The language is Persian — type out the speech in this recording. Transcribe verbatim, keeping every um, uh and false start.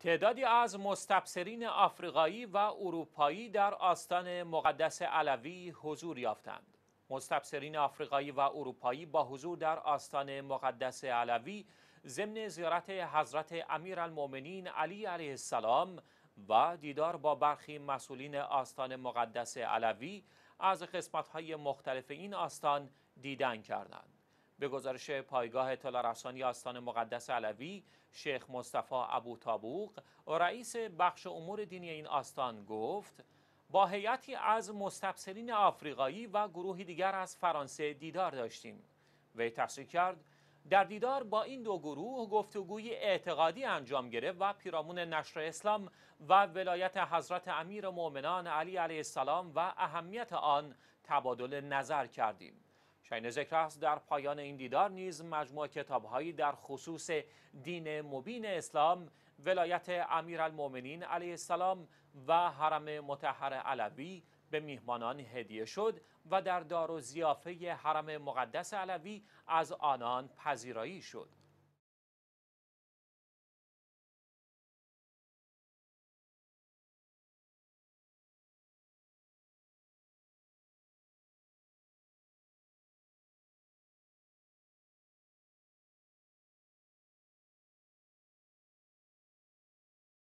تعدادی از مستبصرین آفریقایی و اروپایی در آستان مقدس علوی حضور یافتند. مستبصرین آفریقایی و اروپایی با حضور در آستان مقدس علوی ضمن زیارت حضرت امیرالمؤمنین علی علیه السلام و دیدار با برخی مسئولین آستان مقدس علوی از قسمت‌های مختلف این آستان دیدن کردند. به گزارش پایگاه اطلاع رسانی آستان مقدس علوی، شیخ مصطفی ابوطابوق، رئیس بخش امور دینی این آستان گفت: با هیئتی از مستبصرین آفریقایی و گروهی دیگر از فرانسه دیدار داشتیم. وی تصریح کرد در دیدار با این دو گروه گفتگوی اعتقادی انجام گرفت و پیرامون نشر اسلام و ولایت حضرت امیرالمؤمنین علی علیه السلام و اهمیت آن تبادل نظر کردیم. شایان ذکر است در پایان این دیدار نیز مجموعه کتاب‌هایی در خصوص دین مبین اسلام، ولایت امیرالمؤمنین علیه السلام و حرم مطهر علوی به میهمانان هدیه شد و در دار و ضیافه حرم مقدس علوی از آنان پذیرایی شد.